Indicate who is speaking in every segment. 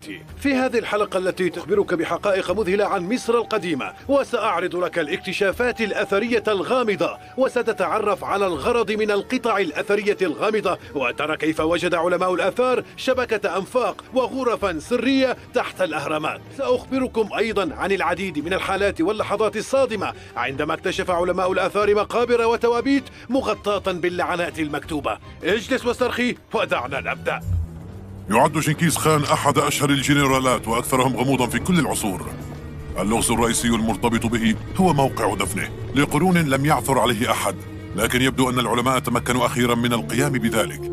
Speaker 1: حبيبتي، في هذه الحلقة التي تخبرك بحقائق مذهلة عن مصر القديمة، وسأعرض لك الاكتشافات الأثرية الغامضة، وستتعرف على الغرض من القطع الأثرية الغامضة، وترى كيف وجد علماء الآثار شبكة أنفاق وغرفا سرية تحت الأهرامات. سأخبركم أيضا عن العديد من الحالات واللحظات الصادمة عندما اكتشف علماء الآثار مقابر وتوابيت مغطاة باللعنات المكتوبة. اجلس واسترخي ودعنا نبدأ.
Speaker 2: يعد جنكيز خان أحد أشهر الجنرالات وأكثرهم غموضا في كل العصور. اللغز الرئيسي المرتبط به هو موقع دفنه. لقرون لم يعثر عليه أحد، لكن يبدو أن العلماء تمكنوا أخيرا من القيام بذلك.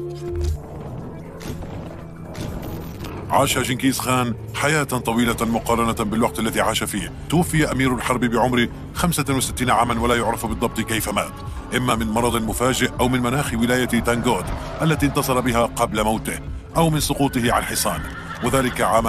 Speaker 2: عاش جنكيز خان حياة طويلة مقارنة بالوقت الذي عاش فيه. توفي أمير الحرب بعمر 65 عاما ولا يعرف بالضبط كيف مات، إما من مرض مفاجئ أو من مناخ ولاية تانغوت التي انتصر بها قبل موته، أو من سقوطه عن حصان، وذلك عام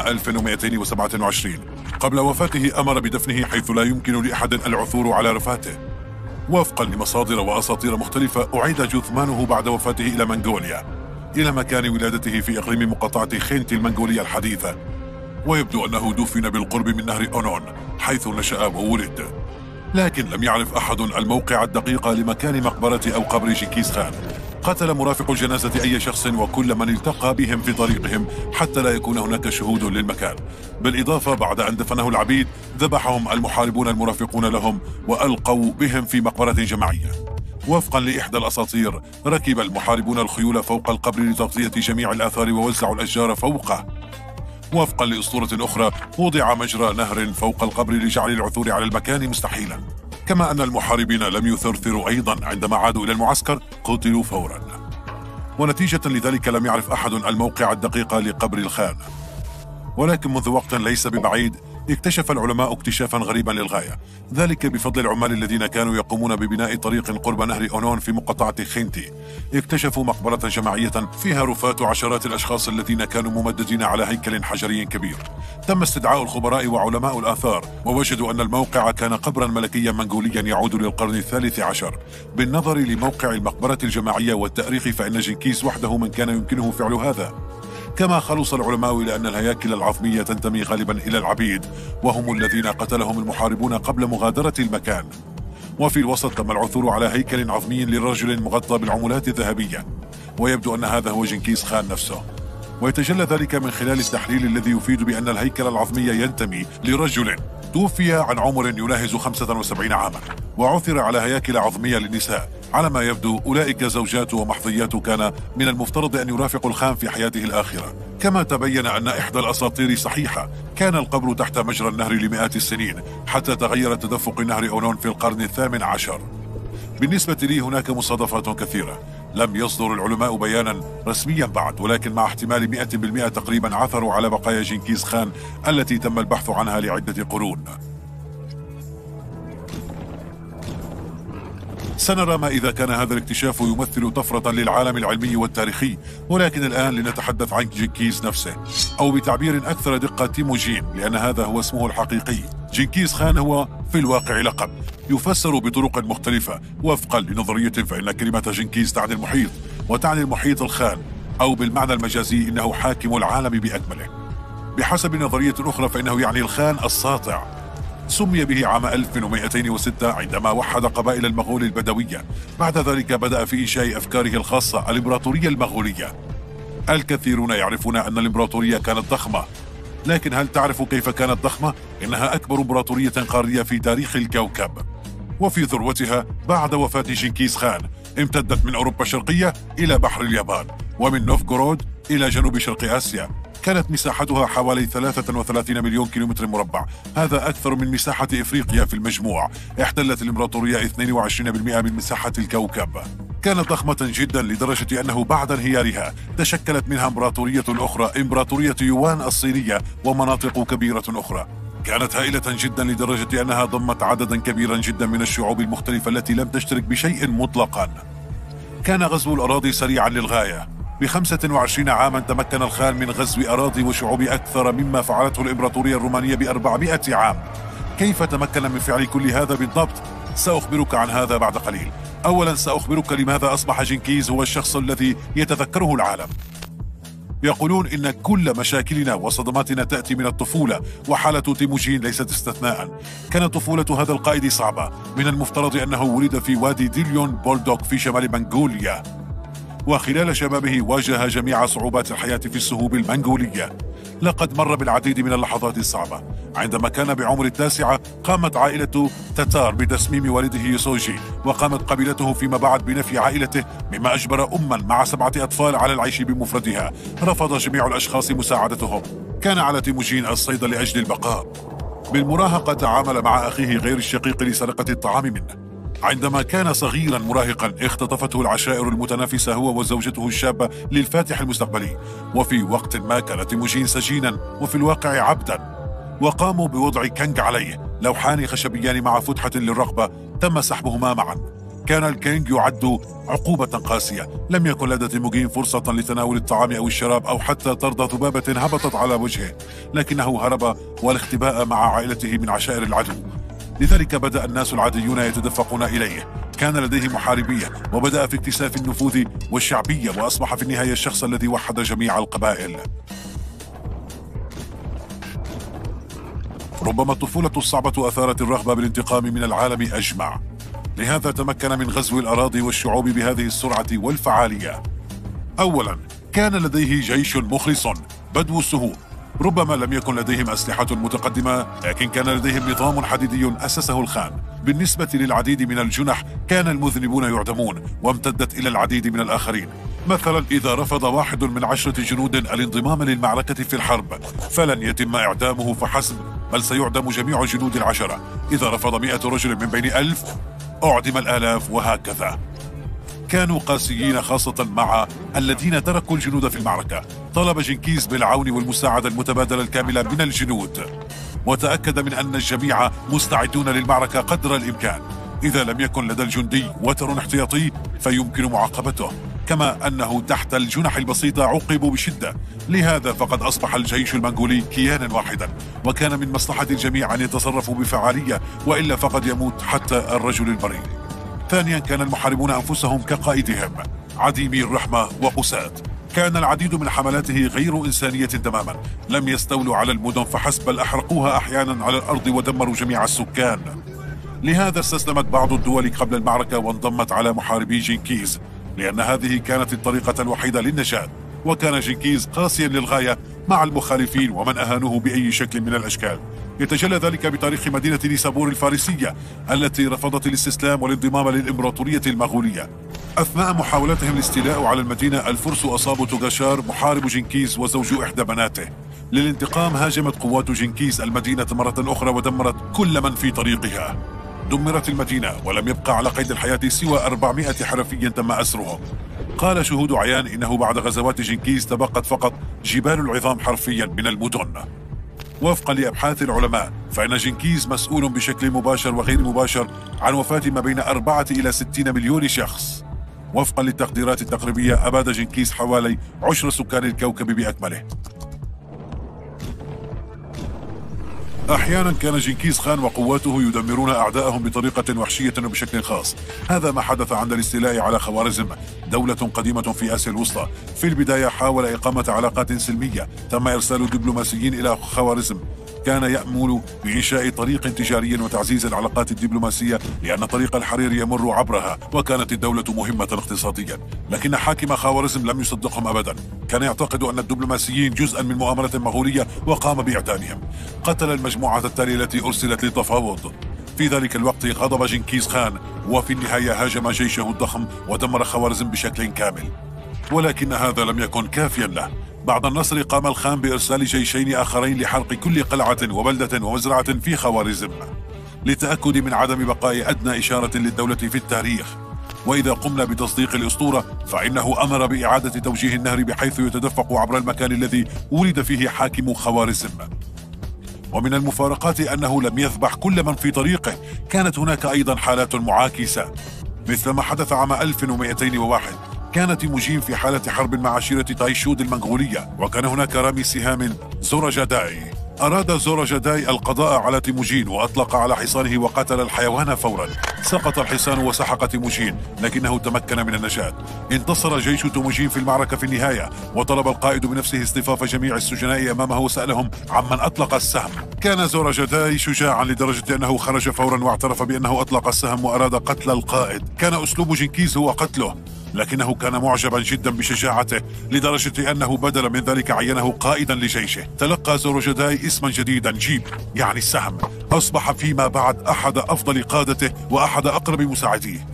Speaker 2: 1227. قبل وفاته أمر بدفنه حيث لا يمكن لأحد العثور على رفاته. وفقا لمصادر وأساطير مختلفة، أعيد جثمانه بعد وفاته إلى منغوليا، إلى مكان ولادته في إقليم مقاطعة خينتي المنغولية الحديثة، ويبدو أنه دفن بالقرب من نهر أونون حيث نشأ وولد. لكن لم يعرف أحد الموقع الدقيق لمكان مقبرة أو قبر جنكيز خان. قتل مرافق الجنازة أي شخص وكل من التقى بهم في طريقهم حتى لا يكون هناك شهود للمكان. بالإضافة، بعد أن دفنه العبيد ذبحهم المحاربون المرافقون لهم وألقوا بهم في مقبرة جماعية. وفقا لإحدى الأساطير، ركب المحاربون الخيول فوق القبر لتغطية جميع الآثار ووزعوا الأشجار فوقه. وفقا لأسطورة أخرى، وضع مجرى نهر فوق القبر لجعل العثور على المكان مستحيلا. كما أن المحاربين لم يثرثروا أيضا، عندما عادوا إلى المعسكر قتلوا فورا. ونتيجة لذلك لم يعرف أحد الموقع الدقيق لقبر الخان. ولكن منذ وقت ليس ببعيد اكتشف العلماء اكتشافا غريبا للغاية، ذلك بفضل العمال الذين كانوا يقومون ببناء طريق قرب نهر أونون في مقاطعة خينتي. اكتشفوا مقبرة جماعية فيها رفات عشرات الأشخاص الذين كانوا ممددين على هيكل حجري كبير. تم استدعاء الخبراء وعلماء الآثار، ووجدوا أن الموقع كان قبرا ملكيا منغوليا يعود للقرن الثالث عشر. بالنظر لموقع المقبرة الجماعية والتاريخ، فإن جنكيز وحده من كان يمكنه فعل هذا. كما خلص العلماء إلى أن الهياكل العظمية تنتمي غالبا إلى العبيد، وهم الذين قتلهم المحاربون قبل مغادرة المكان. وفي الوسط تم العثور على هيكل عظمي لرجل مغطى بالعملات الذهبية، ويبدو أن هذا هو جنكيز خان نفسه. ويتجلى ذلك من خلال التحليل الذي يفيد بأن الهيكل العظمي ينتمي لرجل توفي عن عمر يناهز 75 عاما، وعثر على هياكل عظمية للنساء. على ما يبدو أولئك زوجات ومحظيات كان من المفترض أن يرافق الخان في حياته الآخرة. كما تبين أن إحدى الأساطير صحيحة، كان القبر تحت مجرى النهر لمئات السنين حتى تغير تدفق نهر أونون في القرن الثامن عشر. بالنسبة لي هناك مصادفات كثيرة. لم يصدر العلماء بيانا رسميا بعد، ولكن مع احتمال 100% تقريبا عثروا على بقايا جنكيز خان التي تم البحث عنها لعدة قرون. سنرى ما إذا كان هذا الاكتشاف يمثل طفرة للعالم العلمي والتاريخي. ولكن الآن لنتحدث عن جنكيز نفسه، أو بتعبير أكثر دقة تيموجين، لأن هذا هو اسمه الحقيقي. جنكيز خان هو في الواقع لقب يفسر بطرق مختلفة. وفقا لنظرية فإن كلمة جنكيز تعني المحيط، وتعني المحيط الخان، أو بالمعنى المجازي إنه حاكم العالم بأكمله. بحسب نظرية أخرى فإنه يعني الخان الساطع. سمي به عام 1206 عندما وحد قبائل المغول البدوية. بعد ذلك بدأ في إنشاء أفكاره الخاصة، الإمبراطورية المغولية. الكثيرون يعرفون أن الإمبراطورية كانت ضخمة، لكن هل تعرف كيف كانت ضخمة؟ إنها أكبر إمبراطورية قارية في تاريخ الكوكب. وفي ذروتها بعد وفاة جنكيز خان امتدت من أوروبا الشرقية إلى بحر اليابان، ومن نوفغورود إلى جنوب شرق آسيا. كانت مساحتها حوالي 33 مليون كيلومتر مربع، هذا أكثر من مساحة إفريقيا في المجموع. احتلت الإمبراطورية 22% من مساحة الكوكب. كانت ضخمة جدا لدرجة أنه بعد انهيارها تشكلت منها إمبراطورية أخرى، إمبراطورية يوان الصينية، ومناطق كبيرة أخرى. كانت هائلة جدا لدرجة أنها ضمت عددا كبيرا جدا من الشعوب المختلفة التي لم تشترك بشيء مطلقا. كان غزو الأراضي سريعا للغاية. ب25 عاما تمكن الخان من غزو أراضي وشعوب أكثر مما فعلته الإمبراطورية الرومانية ب400 عام. كيف تمكن من فعل كل هذا بالضبط؟ سأخبرك عن هذا بعد قليل. أولا سأخبرك لماذا أصبح جنكيز هو الشخص الذي يتذكره العالم. يقولون إن كل مشاكلنا وصدماتنا تأتي من الطفولة، وحالة تيموجين ليست استثناء. كانت طفولة هذا القائد صعبة، من المفترض أنه ولد في وادي ديليون بولدوك في شمال منغوليا، وخلال شبابه واجه جميع صعوبات الحياة في السهوب المنغولية. لقد مر بالعديد من اللحظات الصعبة. عندما كان بعمر 9 قامت عائلة تتار بتسميم والده يوسوجي، وقامت قبيلته فيما بعد بنفي عائلته، مما أجبر أما مع 7 أطفال على العيش بمفردها. رفض جميع الأشخاص مساعدتهم. كان على تيموجين الصيد لأجل البقاء. بالمراهقة تعامل مع أخيه غير الشقيق لسرقة الطعام منه. عندما كان صغيرا مراهقا اختطفته العشائر المتنافسة هو وزوجته الشابة للفاتح المستقبلي، وفي وقت ما كان تيموجين سجينا وفي الواقع عبدا، وقاموا بوضع كنج عليه، لوحان خشبيان مع فتحة للرقبة تم سحبهما معا. كان الكينج يعد عقوبة قاسية. لم يكن لدى تيموجين فرصة لتناول الطعام أو الشراب أو حتى طرد ذبابة هبطت على وجهه، لكنه هرب والاختباء مع عائلته من عشائر العدو. لذلك بدأ الناس العاديون يتدفقون إليه. كان لديه محاربية، وبدأ في اكتساف النفوذ والشعبية، وأصبح في النهاية الشخص الذي وحد جميع القبائل. ربما الطفولة الصعبة أثارت الرغبة بالانتقام من العالم أجمع، لهذا تمكن من غزو الأراضي والشعوب بهذه السرعة والفعالية. أولا، كان لديه جيش مخلص بدو السهوب. ربما لم يكن لديهم أسلحة متقدمة، لكن كان لديهم نظام حديدي أسسه الخان. بالنسبة للعديد من الجنح كان المذنبون يعدمون، وامتدت إلى العديد من الآخرين. مثلا إذا رفض 1 من 10 جنود الانضمام للمعركة في الحرب، فلن يتم إعدامه فحسب، بل سيعدم جميع جنود 10. إذا رفض 100 رجل من بين 1000 أعدم 1000، وهكذا. كانوا قاسيين خاصة مع الذين تركوا الجنود في المعركة. طلب جنكيز بالعون والمساعدة المتبادلة الكاملة من الجنود، وتأكد من أن الجميع مستعدون للمعركة قدر الإمكان. إذا لم يكن لدى الجندي وتر احتياطي فيمكن معاقبته، كما أنه تحت الجنح البسيطة عوقبوا بشدة. لهذا فقد أصبح الجيش المنغولي كيانا واحدا، وكان من مصلحة الجميع أن يتصرفوا بفعالية، وإلا فقد يموت حتى الرجل البريء. ثانيا، كان المحاربون أنفسهم كقائدهم عديمي الرحمة وقساة. كان العديد من حملاته غير إنسانية تماما. لم يستولوا على المدن فحسب، بل أحرقوها أحيانا على الأرض ودمروا جميع السكان. لهذا استسلمت بعض الدول قبل المعركة وانضمت على محاربي جنكيز، لأن هذه كانت الطريقة الوحيدة للنجاة. وكان جنكيز قاسيا للغاية مع المخالفين ومن أهانوه بأي شكل من الأشكال. يتجلى ذلك بتاريخ مدينة نيسابور الفارسية التي رفضت الاستسلام والانضمام للإمبراطورية المغولية. أثناء محاولتهم الاستيلاء على المدينة، الفرس أصابوا توغاشار محارب جنكيز وزوج إحدى بناته. للانتقام هاجمت قوات جنكيز المدينة مرة أخرى ودمرت كل من في طريقها. دمرت المدينة ولم يبقى على قيد الحياة سوى 400 حرفي تم أسرهم. قال شهود عيان إنه بعد غزوات جنكيز تبقت فقط جبال العظام حرفيا من المدن. وفقا لأبحاث العلماء، فإن جنكيز مسؤول بشكل مباشر وغير مباشر عن وفاة ما بين 4 إلى 60 مليون شخص. وفقا للتقديرات التقريبية، أباد جنكيز حوالي 10 سكان الكوكب بأكمله. أحيانا كان جنكيز خان وقواته يدمرون أعداءهم بطريقة وحشية وبشكل خاص. هذا ما حدث عند الاستيلاء على خوارزم، دولة قديمة في آسيا الوسطى. في البداية حاول إقامة علاقات سلمية، تم إرسال دبلوماسيين إلى خوارزم. كان يأمل بإنشاء طريق تجاري وتعزيز العلاقات الدبلوماسية، لأن طريق الحرير يمر عبرها، وكانت الدولة مهمة اقتصاديا. لكن حاكم خوارزم لم يصدقهم أبدا. كان يعتقد أن الدبلوماسيين جزءا من مؤامرة مغولية وقام بإعدامهم. قتل المجموعة التالية التي أرسلت للتفاوض. في ذلك الوقت غضب جنكيز خان، وفي النهاية هاجم جيشه الضخم ودمر خوارزم بشكل كامل. ولكن هذا لم يكن كافيا له. بعد النصر قام الخان بإرسال جيشين آخرين لحرق كل قلعة وبلدة ومزرعة في خوارزم، للتأكد من عدم بقاء أدنى إشارة للدولة في التاريخ. وإذا قمنا بتصديق الأسطورة، فإنه أمر بإعادة توجيه النهر بحيث يتدفق عبر المكان الذي ولد فيه حاكم خوارزم. ومن المفارقات أنه لم يذبح كل من في طريقه. كانت هناك أيضا حالات معاكسة، مثل ما حدث عام 1201. كانت تيموجين في حالة حرب مع عشيرة تايشود المنغولية، وكان هناك رامي سهام زورجاداي أراد زوروجداي القضاء على تيموجين وأطلق على حصانه وقتل الحيوان فورا. سقط الحصان وسحق تيموجين لكنه تمكن من النجاة. انتصر جيش تيموجين في المعركة في النهاية، وطلب القائد بنفسه اصطفاف جميع السجناء أمامه وسألهم عمن أطلق السهم. كان زوروجداي شجاعا لدرجة أنه خرج فورا واعترف بأنه أطلق السهم وأراد قتل القائد. كان أسلوب جنكيز هو قتله، لكنه كان معجبا جدا بشجاعته لدرجة أنه بدلا من ذلك عينه قائدا لجيشه. تلقى زوروجداي اسما جديدا، جيب يعني السهم. أصبح فيما بعد أحد أفضل قادته وأحد أقرب مساعديه.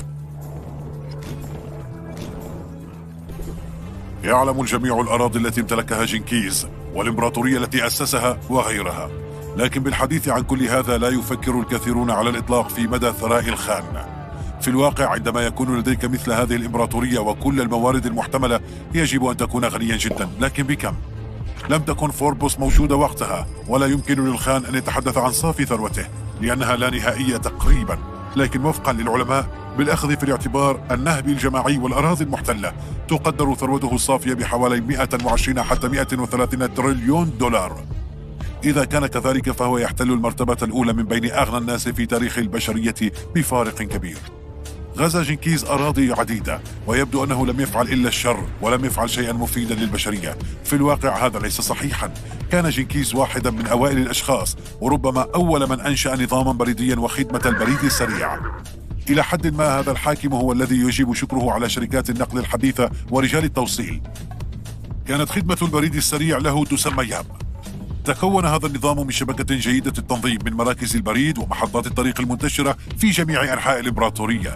Speaker 2: يعلم الجميع الأراضي التي امتلكها جنكيز والإمبراطورية التي أسسها وغيرها، لكن بالحديث عن كل هذا لا يفكر الكثيرون على الإطلاق في مدى ثراء الخان. في الواقع عندما يكون لديك مثل هذه الإمبراطورية وكل الموارد المحتملة يجب أن تكون غنيا جدا، لكن بكم؟ لم تكن فوربوس موجودة وقتها، ولا يمكن للخان أن يتحدث عن صافي ثروته لأنها لا نهائية تقريبا. لكن وفقا للعلماء بالأخذ في الاعتبار النهب الجماعي والأراضي المحتلة، تقدر ثروته الصافية بحوالي 120 حتى 130 تريليون دولار. إذا كان كذلك فهو يحتل المرتبة الأولى من بين أغنى الناس في تاريخ البشرية بفارق كبير. غزا جنكيز أراضي عديدة، ويبدو أنه لم يفعل إلا الشر ولم يفعل شيئا مفيدا للبشرية. في الواقع هذا ليس صحيحا. كان جنكيز واحدا من أوائل الأشخاص وربما أول من أنشأ نظاما بريديا وخدمة البريد السريع. إلى حد ما هذا الحاكم هو الذي يجب شكره على شركات النقل الحديثة ورجال التوصيل. كانت خدمة البريد السريع له تسمى ياب. تكون هذا النظام من شبكة جيدة التنظيم من مراكز البريد ومحطات الطريق المنتشرة في جميع أنحاء الإمبراطورية.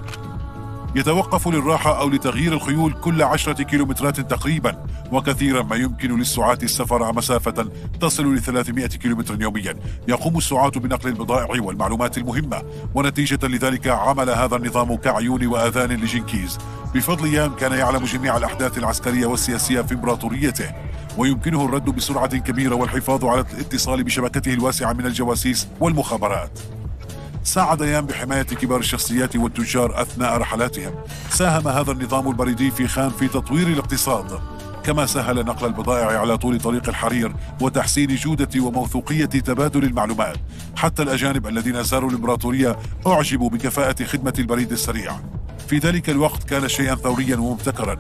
Speaker 2: يتوقف للراحة أو لتغيير الخيول كل 10 كيلومترات تقريبا، وكثيرا ما يمكن للسعاة السفر مسافة تصل ل 300 كيلومتر يوميا. يقوم السعاة بنقل البضائع والمعلومات المهمة، ونتيجة لذلك عمل هذا النظام كعيون وآذان لجنكيز. بفضل يام كان يعلم جميع الأحداث العسكرية والسياسية في إمبراطوريته، ويمكنه الرد بسرعة كبيرة والحفاظ على الاتصال بشبكته الواسعة من الجواسيس والمخابرات. ساعد يام بحماية كبار الشخصيات والتجار أثناء رحلاتهم. ساهم هذا النظام البريدي في خان في تطوير الاقتصاد، كما سهل نقل البضائع على طول طريق الحرير وتحسين جودة وموثوقية تبادل المعلومات. حتى الأجانب الذين زاروا الإمبراطورية أعجبوا بكفاءة خدمة البريد السريع. في ذلك الوقت كان شيئا ثوريا ومبتكرا.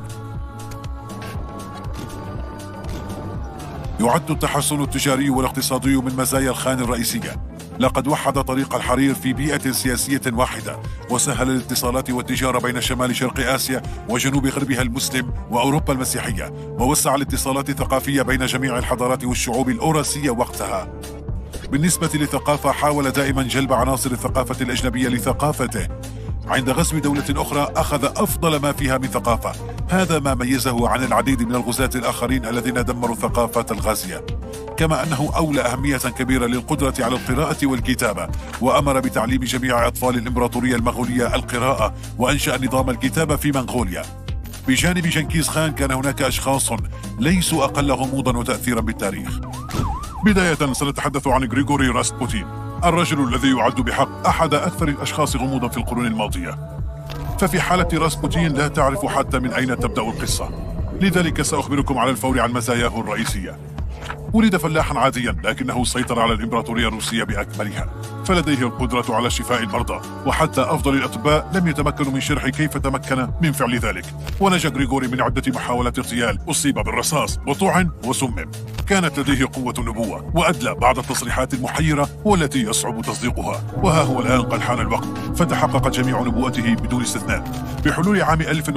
Speaker 2: يعد التحسن التجاري والاقتصادي من مزايا الخان الرئيسية. لقد وحد طريق الحرير في بيئة سياسية واحدة، وسهل الاتصالات والتجارة بين شمال شرق آسيا وجنوب غربها المسلم وأوروبا المسيحية، ووسع الاتصالات الثقافية بين جميع الحضارات والشعوب الأوراسية وقتها. بالنسبة للثقافة، حاول دائما جلب عناصر الثقافة الأجنبية لثقافته. عند غزو دولة أخرى أخذ أفضل ما فيها من ثقافة. هذا ما ميزه عن العديد من الغزاة الآخرين الذين دمروا ثقافة الغازية. كما أنه أولى أهمية كبيرة للقدرة على القراءة والكتابة، وأمر بتعليم جميع أطفال الإمبراطورية المغولية القراءة، وأنشأ نظام الكتابة في منغوليا. بجانب جنكيز خان كان هناك أشخاص ليسوا أقل غموضا وتأثيرا بالتاريخ. بداية سنتحدث عن غريغوري راسبوتين، الرجل الذي يعد بحق أحد أكثر الأشخاص غموضا في القرون الماضية. ففي حالة راسبوتين لا تعرف حتى من أين تبدأ القصة، لذلك سأخبركم على الفور عن مزاياه الرئيسية. ولد فلاحا عاديا، لكنه سيطر على الإمبراطورية الروسية بأكملها، فلديه القدرة على شفاء المرضى، وحتى أفضل الأطباء لم يتمكنوا من شرح كيف تمكن من فعل ذلك. ونجا غريغوري من عدة محاولات اغتيال، أصيب بالرصاص وطعن وسمم. كانت لديه قوة النبوة، وأدلى بعض التصريحات المحيرة والتي يصعب تصديقها. وها هو الآن قد حان الوقت، فتحققت جميع نبوءته بدون استثناء. بحلول عام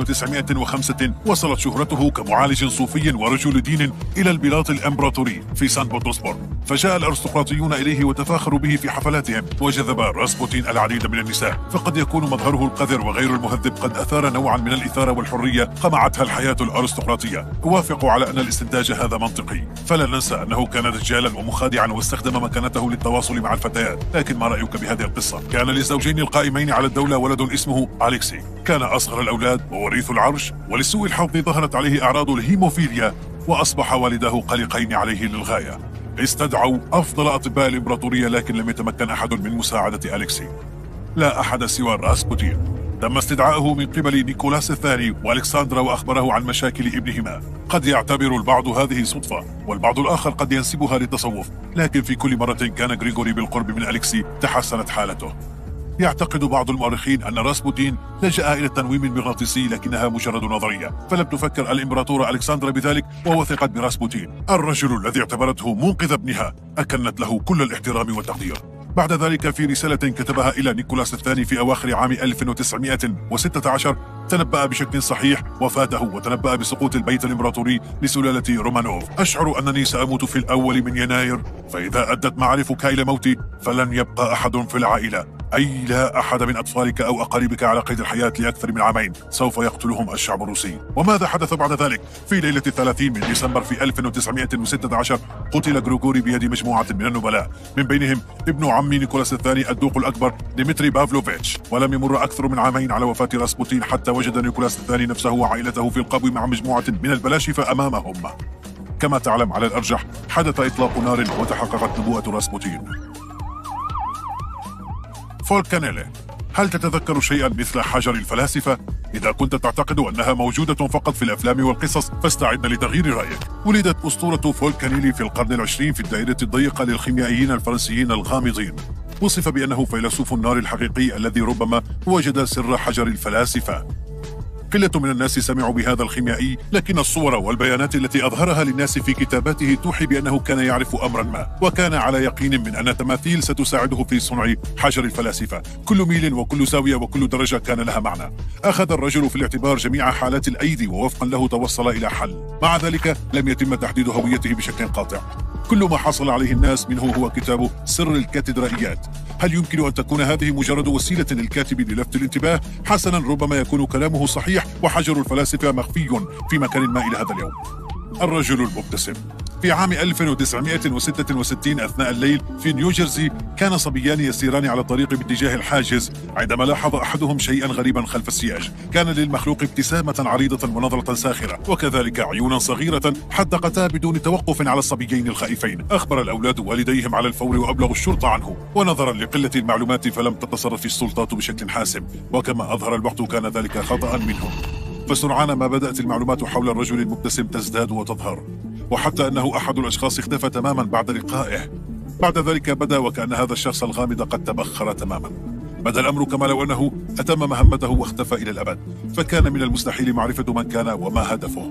Speaker 2: 1905 وصلت شهرته كمعالج صوفي ورجل دين إلى البلاط الإمبراطوري في سان بطرسبرغ، فجاء الأرستقراطيون إليه وتفاخروا به في حفلاتهم، وجذب راسبوتين العديد من النساء. فقد يكون مظهره القذر وغير المهذب قد أثار نوعا من الإثارة والحرية قمعتها الحياة الأرستقراطية. أوافق على أن الاستنتاج هذا منطقي، فلا ننسى أنه كان دجالا ومخادعا واستخدم مكانته للتواصل مع الفتيات. لكن ما رأيك بهذه القصة؟ كان للزوجين القائمين على الدولة ولد اسمه أليكسي، كان أصغر الأولاد ووريث العرش، ولسوء الحظ ظهرت عليه أعراض الهيموفيليا، وأصبح والداه قلقين عليه للغاية. استدعوا أفضل أطباء الإمبراطورية، لكن لم يتمكن أحد من مساعدة أليكسي، لا أحد سوى راسبوتين. تم استدعائه من قبل نيكولاس الثاني وألكسندرا وأخبره عن مشاكل ابنهما. قد يعتبر البعض هذه صدفة، والبعض الآخر قد ينسبها للتصوف، لكن في كل مرة كان غريغوري بالقرب من أليكسي تحسنت حالته. يعتقد بعض المؤرخين أن راسبوتين لجأ إلى التنويم المغناطيسي، لكنها مجرد نظرية، فلم تفكر الإمبراطورة ألكسندرا بذلك ووثقت براسبوتين. الرجل الذي اعتبرته منقذ ابنها أكنت له كل الاحترام والتقدير. بعد ذلك في رسالة كتبها إلى نيكولاس الثاني في أواخر عام 1916 تنبأ بشكل صحيح وفاته، وتنبأ بسقوط البيت الإمبراطوري لسلالة رومانوف. أشعر أنني سأموت في الأول من يناير، فإذا أدت معارفك إلى موتي فلن يبقى أحد في العائلة، أي لا أحد من أطفالك أو أقاربك على قيد الحياة لأكثر من عامين، سوف يقتلهم الشعب الروسي. وماذا حدث بعد ذلك؟ في ليلة 30 من ديسمبر في 1916 قتل غريغوري بيد مجموعة من النبلاء، من بينهم ابن عم نيكولاس الثاني الدوق الأكبر ديمتري بافلوفيتش. ولم يمر أكثر من عامين على وفاة راسبوتين حتى وجد نيكولاس الثاني نفسه وعائلته في القبو مع مجموعة من البلاشفة أمامهم. كما تعلم، على الأرجح حدث إطلاق نار وتحققت نبوءة راسبوتين. فولكانيلي، هل تتذكر شيئا مثل حجر الفلاسفة؟ إذا كنت تعتقد أنها موجودة فقط في الأفلام والقصص فاستعد لتغيير رأيك. ولدت أسطورة فولكانيلي في القرن العشرين في الدائرة الضيقة للخيميائيين الفرنسيين الغامضين. وصف بأنه فيلسوف النار الحقيقي الذي ربما وجد سر حجر الفلاسفة. قلة من الناس سمعوا بهذا الخيميائي، لكن الصور والبيانات التي أظهرها للناس في كتاباته توحي بأنه كان يعرف أمرا ما، وكان على يقين من أن تماثيل ستساعده في صنع حجر الفلاسفة. كل ميل وكل زاوية وكل درجة كان لها معنى. أخذ الرجل في الاعتبار جميع حالات الأيدي، ووفقا له توصل إلى حل. مع ذلك لم يتم تحديد هويته بشكل قاطع. كل ما حصل عليه الناس منه هو كتاب سر الكاتدرائيات. هل يمكن أن تكون هذه مجرد وسيلة للكاتب للفت الانتباه؟ حسنا، ربما يكون كلامه صحيح وحجر الفلاسفة مخفي في مكان ما إلى هذا اليوم. الرجل المبتسم. في عام 1966 أثناء الليل في نيوجيرسي كان صبيان يسيران على الطريق باتجاه الحاجز عندما لاحظ أحدهم شيئا غريبا خلف السياج. كان للمخلوق ابتسامة عريضة ونظرة ساخرة، وكذلك عيونا صغيرة حدقتا بدون توقف على الصبيين الخائفين. أخبر الأولاد والديهم على الفور وأبلغوا الشرطة عنه، ونظرا لقلة المعلومات فلم تتصرف السلطات بشكل حاسم، وكما أظهر الوقت كان ذلك خطأ منهم. فسرعان ما بدأت المعلومات حول الرجل المبتسم تزداد وتظهر، وحتى أنه أحد الأشخاص اختفى تماما بعد لقائه. بعد ذلك بدا وكأن هذا الشخص الغامض قد تبخر تماما. بدا الأمر كما لو أنه أتم مهمته واختفى إلى الأبد، فكان من المستحيل معرفة من كان وما هدفه.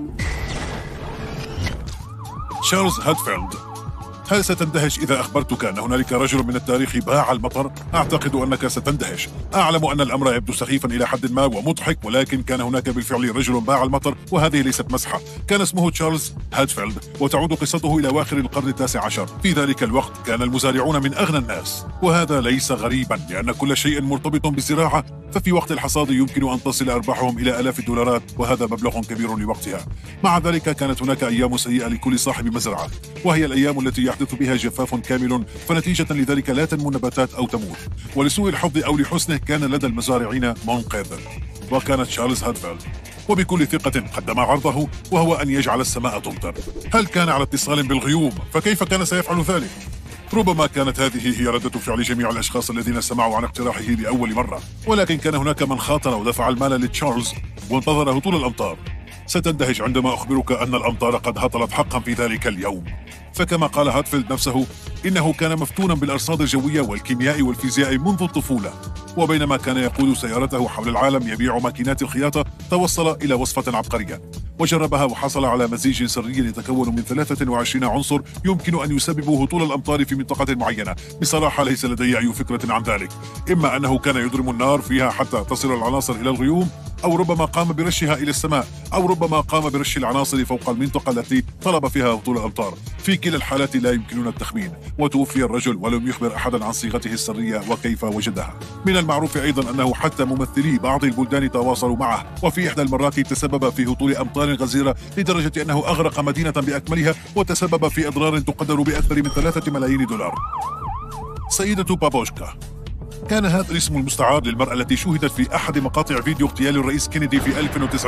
Speaker 2: تشارلز هاتفيلد. هل ستندهش إذا أخبرتك أن هنالك رجل من التاريخ باع المطر؟ أعتقد أنك ستندهش. أعلم أن الأمر يبدو سخيفا إلى حد ما ومضحك، ولكن كان هناك بالفعل رجل باع المطر، وهذه ليست مزحة. كان اسمه تشارلز هاتفيلد، وتعود قصته إلى أواخر القرن ال19. في ذلك الوقت كان المزارعون من أغنى الناس، وهذا ليس غريبا لأن كل شيء مرتبط بالزراعة، ففي وقت الحصاد يمكن أن تصل أرباحهم إلى آلاف الدولارات، وهذا مبلغ كبير لوقتها. مع ذلك كانت هناك أيام سيئة لكل صاحب مزرعة، وهي الأيام التي يحدث بها جفاف كامل، فنتيجة لذلك لا تنمو النباتات أو تموت. ولسوء الحظ أو لحسنه كان لدى المزارعين منقذ، وكان تشارلز هاتفيلد. وبكل ثقة قدم عرضه، وهو أن يجعل السماء تمطر. هل كان على اتصال بالغيوم؟ فكيف كان سيفعل ذلك؟ ربما كانت هذه هي ردة فعل جميع الأشخاص الذين سمعوا عن اقتراحه لأول مرة، ولكن كان هناك من خاطر ودفع المال لتشارلز وانتظر هطول الأمطار. ستندهش عندما أخبرك أن الأمطار قد هطلت حقا في ذلك اليوم. فكما قال هاتفيلد نفسه، إنه كان مفتونا بالأرصاد الجوية والكيمياء والفيزياء منذ الطفولة، وبينما كان يقود سيارته حول العالم يبيع ماكينات الخياطة توصل إلى وصفة عبقرية وجربها، وحصل على مزيج سري يتكون من 23 عنصر يمكن أن يسبب هطول الأمطار في منطقة معينة. بصراحة ليس لدي أي فكرة عن ذلك، إما أنه كان يضرم النار فيها حتى تصل العناصر إلى الغيوم، أو ربما قام برشها إلى السماء، أو ربما قام برش العناصر فوق المنطقة التي طلب فيها هطول الأمطار. في كلا الحالات لا يمكننا التخمين. وتوفي الرجل ولم يخبر أحدا عن صيغته السرية وكيف وجدها. من المعروف أيضا أنه حتى ممثلي بعض البلدان تواصلوا معه، وفي إحدى المرات تسبب في هطول أمطار غزيرة لدرجة أنه أغرق مدينة بأكملها، وتسبب في أضرار تقدر بأكثر من 3 ملايين دولار. سيدة بابوشكا. كان هذا الاسم المستعار للمرأة التي شوهدت في أحد مقاطع فيديو اغتيال الرئيس كينيدي في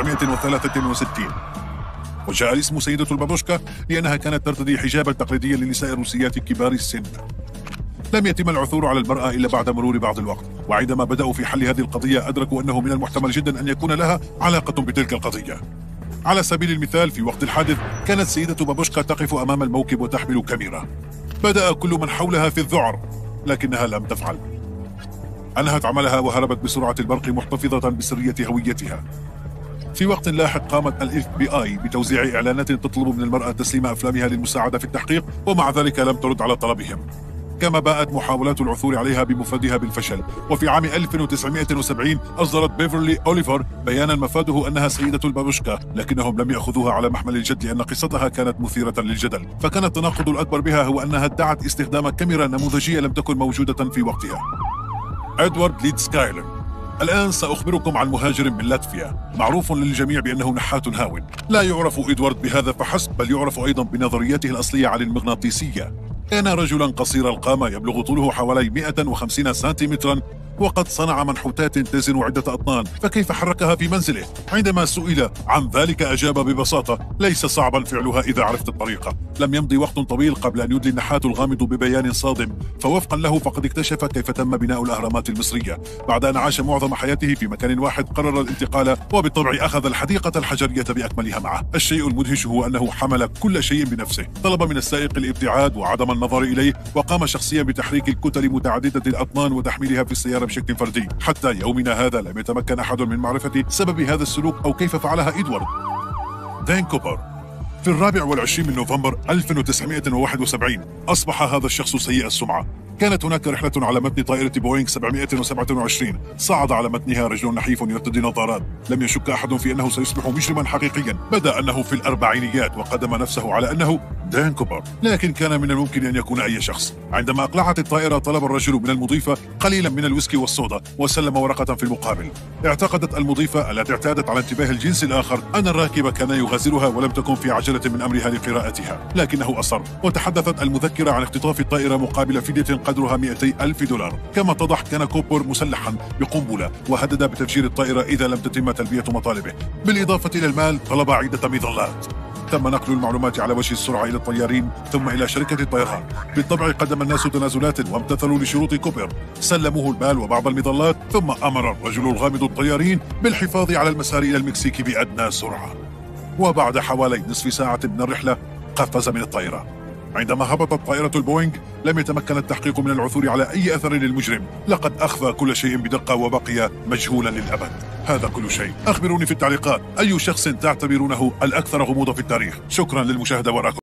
Speaker 2: 1963. وجاء الاسم سيدة البابوشكا لأنها كانت ترتدي حجابا تقليديا للنساء الروسيات كبار السن. لم يتم العثور على المرأة إلا بعد مرور بعض الوقت، وعندما بدأوا في حل هذه القضية أدركوا أنه من المحتمل جدا أن يكون لها علاقة بتلك القضية. على سبيل المثال، في وقت الحادث كانت سيدة بابوشكا تقف أمام الموكب وتحمل كاميرا. بدأ كل من حولها في الذعر، لكنها لم تفعل. أنهت عملها وهربت بسرعة البرق محتفظة بسرية هويتها. في وقت لاحق قامت ال FBI بتوزيع إعلانات تطلب من المرأة تسليم أفلامها للمساعدة في التحقيق، ومع ذلك لم ترد على طلبهم. كما باءت محاولات العثور عليها بمفردها بالفشل. وفي عام 1970 أصدرت بيفرلي أوليفر بيانا مفاده أنها سيدة البابوشكا، لكنهم لم يأخذوها على محمل الجد لأن قصتها كانت مثيرة للجدل. فكان التناقض الأكبر بها هو أنها ادعت استخدام كاميرا نموذجية لم تكن موجودة في وقتها. إدوارد ليدسكايلر. الآن سأخبركم عن مهاجر من لاتفيا معروف للجميع بأنه نحات هاون. لا يعرف إدوارد بهذا فحسب، بل يعرف أيضا بنظريته الأصلية عن المغناطيسية. كان رجلا قصير القامة يبلغ طوله حوالي 150 سنتيمترا، وقد صنع منحوتات تزن عدة أطنان، فكيف حركها في منزله؟ عندما سئل عن ذلك أجاب ببساطة: ليس صعبا فعلها إذا عرفت الطريقة. لم يمضي وقت طويل قبل أن يدلي النحات الغامض ببيان صادم، فوفقا له فقد اكتشف كيف تم بناء الأهرامات المصرية. بعد أن عاش معظم حياته في مكان واحد قرر الانتقال، وبالطبع أخذ الحديقة الحجرية بأكملها معه. الشيء المدهش هو أنه حمل كل شيء بنفسه، طلب من السائق الابتعاد وعدم النظر إليه، وقام شخصيا بتحريك الكتل متعددة الأطنان وتحميلها في السيارة بشكل فردي. حتى يومنا هذا لم يتمكن أحد من معرفة سبب هذا السلوك أو كيف فعلها إدوارد. دان كوبر. في 24 من نوفمبر 1971 أصبح هذا الشخص سيء السمعة. كانت هناك رحلة على متن طائرة بوينغ 727. صعد على متنها رجل نحيف يرتدي نظارات. لم يشك أحد في أنه سيصبح مجرما حقيقيا. بدأ أنه في الأربعينيات وقدم نفسه على أنه دان كوبر، لكن كان من الممكن أن يكون أي شخص. عندما أقلعت الطائرة طلب الرجل من المضيفة قليلا من الويسكي والصودا وسلم ورقة في المقابل. اعتقدت المضيفة التي اعتادت على انتباه الجنس الآخر أن الراكب كان يغازلها ولم تكن في عجلة من أمرها لقراءتها، لكنه أصر. وتحدثت المذكرة عن اختطاف الطائرة مقابل فدية قدرها 200,000 دولار. كما اتضح كان كوبر مسلحا بقنبلة وهدد بتفجير الطائرة إذا لم تتم تلبية مطالبه. بالإضافة إلى المال طلب عدة مظلات. تم نقل المعلومات على وجه السرعة إلى الطيارين ثم إلى شركة الطيران. بالطبع قدم الناس تنازلات وامتثلوا لشروط كوبر، سلموه المال وبعض المظلات، ثم أمر الرجل الغامض الطيارين بالحفاظ على المسار إلى المكسيك بأدنى سرعة. وبعد حوالي نصف ساعة من الرحلة قفز من الطائرة. عندما هبطت طائرة البوينغ لم يتمكن التحقيق من العثور على أي أثر للمجرم. لقد أخفى كل شيء بدقة وبقي مجهولا للأبد. هذا كل شيء. أخبروني في التعليقات أي شخص تعتبرونه الأكثر غموض في التاريخ. شكرا للمشاهدة وراكم.